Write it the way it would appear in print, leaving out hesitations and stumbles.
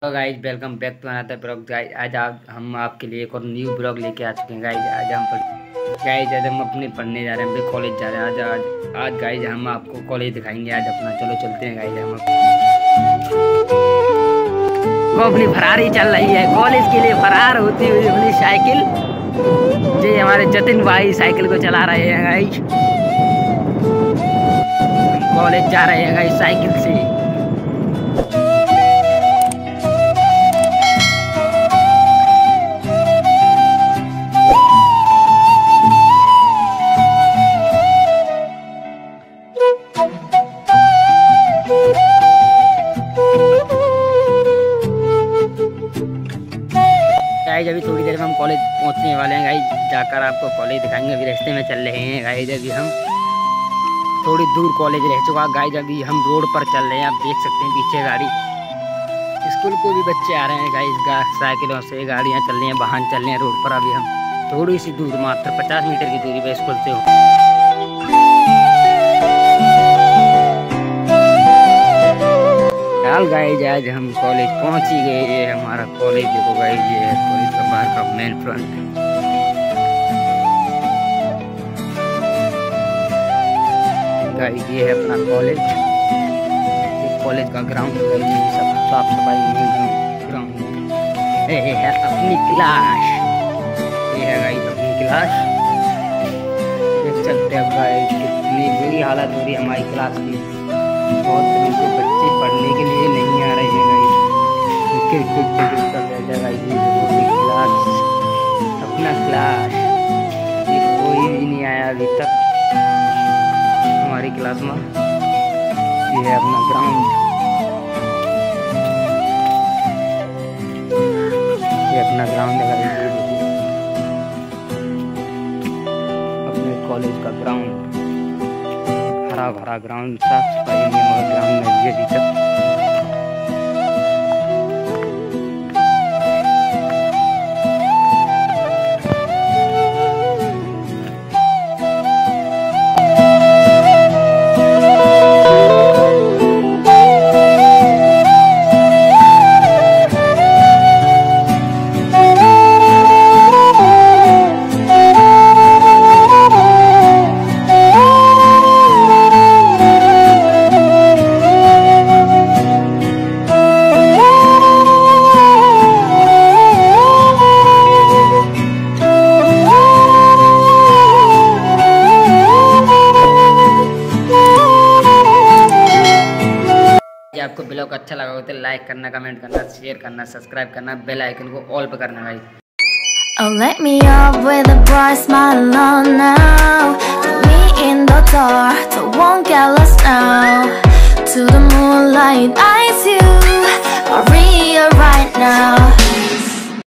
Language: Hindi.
तो guys welcome back to another blog. Guys आज हम आपके लिए एक और न्यू ब्लॉग लेके आ चुके हैं। गाइज आज हम अपने पढ़ने जा रहे हैं, कॉलेज जा रहे हैं। आज गाइज हम आपको कॉलेज दिखाएंगे आज अपना। चलो चलते हैं गाइज। हम वो अपनी फरारी चल रही है कॉलेज के लिए, फरार होती हुई अपनी साइकिल। जी हमारे जतिन भाई साइकिल को चला रहे हैं गाइज। कॉलेज जा रहे हैं गाइज साइकिल से। गाइज अभी थोड़ी देर में हम कॉलेज पहुंचने वाले हैं गाइज। जाकर आपको कॉलेज दिखाएंगे। अभी रास्ते में चल रहे हैं गाइज। अभी हम थोड़ी दूर कॉलेज रह चुका गाइज। अभी हम रोड पर चल रहे हैं, आप देख सकते हैं पीछे गाड़ी। स्कूल को भी बच्चे आ रहे हैं गाइज। साइकिलों से गाड़ियाँ चल रही हैं, वाहन चल रहे हैं रोड पर। अभी हम थोड़ी सी दूर, मात्र 50 मीटर की दूरी पर स्कूल से हो। गाइज आज हम कॉलेज पहुंच ही गए। ये हमारा कॉलेज देखो गाइज, ये है कॉलेज का बाहर का मेन फ्रंट। गाइज ये है अपना कॉलेज। ये कॉलेज का ग्राउंड गाइज, सब साफ सफाई ग्राउंड। ये है अपनी क्लास। ये है गाइज अपनी क्लास। देख सकते हैं गाइज कितनी बुरी हालत हो रही है हमारी क्लास की। बहुत से बच्चे पढ़ने के लिए नहीं आ रहे हैं गाइस। क्लास, अपना क्लास, ये कोई भी नहीं आया अभी तक हमारी क्लास में। ये है अपना ग्राउंड। ये अपना ग्राउंड है गाइस, अपने कॉलेज का ग्राउंड। हरा भरा ग्राउंड, साफ सफाई नहीं है ग्राउंड में अभी तक। आपको ब्लॉग अच्छा लगा हो तो लाइक करना, कमेंट करना, शेयर करना, सब्सक्राइब करना, बेल आइकन को ऑल पे करना guys. Oh, let me up with a bright smile on now. Put me in the dark, so won't get lost now. To the moonlight, eyes you, Maria right now.